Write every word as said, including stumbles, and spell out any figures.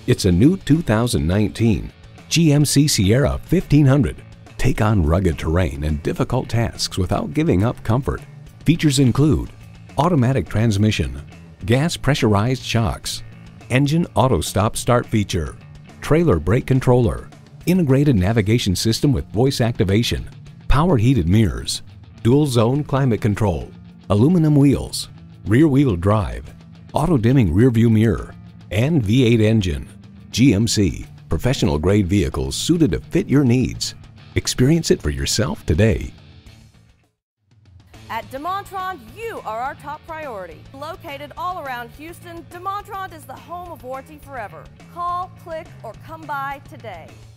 It's a new two thousand nineteen G M C Sierra fifteen hundred. Take on rugged terrain and difficult tasks without giving up comfort. Features include automatic transmission, gas pressurized shocks, engine auto stop start feature, trailer brake controller, integrated navigation system with voice activation, power heated mirrors, dual zone climate control, aluminum wheels, rear wheel drive, auto dimming rear view mirror, and V eight engine. G M C, professional grade vehicles suited to fit your needs. Experience it for yourself today. At DeMontrond, you are our top priority. Located all around Houston, DeMontrond is the home of warranty forever. Call, click, or come by today.